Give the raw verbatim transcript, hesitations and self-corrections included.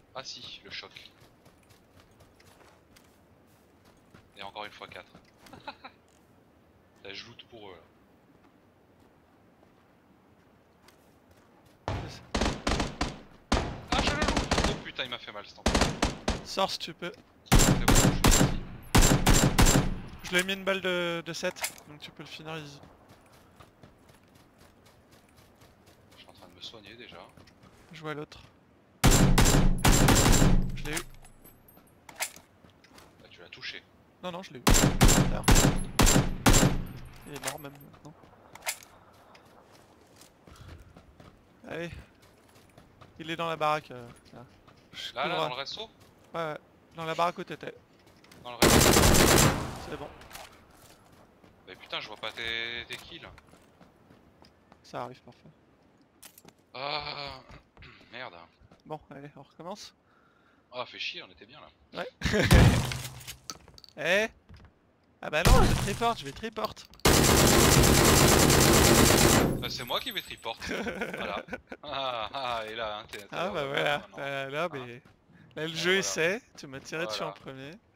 Ah si, le choc. Et encore une fois quatre. Là je loot pour eux là. Ah je le loot. Oh putain il m'a fait mal ce temps. Sors si tu peux. C'est bon, je suis parti. Je lui ai mis une balle de, de sept, donc tu peux le finir easy. Je suis en train de me soigner déjà. Je vois l'autre. Je l'ai eu. Là tu l'as touché. Non, non, je l'ai eu. Là. Il est mort même maintenant. Allez. Il est dans la baraque. Euh, là, je Là là couvre. dans le resto. Ouais, ouais. Dans la baraque où t'étais. Dans le resto. C'est bon. Mais putain je vois pas tes, tes kills. Ça arrive parfois. Ah merde. Bon, allez, on recommence. Ah fait chier, on était bien là. Ouais. Eh. Ah bah non, je triport, je vais triport. Bah, c'est moi qui vais triport. Voilà. Ah, ah, et là, hein, t'es. Ah bah voilà, euh, là, mais... là le Hein, jeu voilà. essaie, tu m'as tiré dessus en Voilà. premier.